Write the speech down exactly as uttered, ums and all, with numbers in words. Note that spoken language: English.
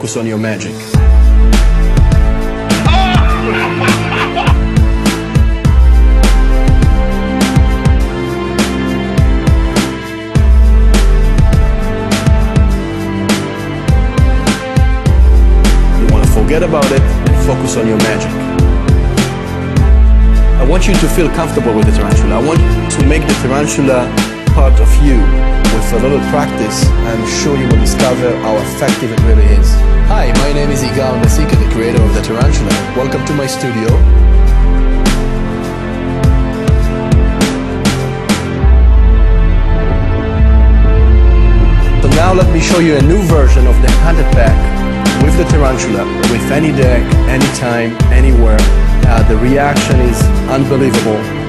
focus on your magic. Forget about it and focus on your magic. I want you to feel comfortable with the tarantula. I want to make the tarantula part of you. With a little practice, I'm sure you will discover how effective it really is. Hi, my name is Yigal Mesika, the creator of the tarantula. Welcome to my studio. So now let me show you a new version of the hunted pack with the tarantula, with any deck, anytime, anywhere. Uh, the reaction is unbelievable.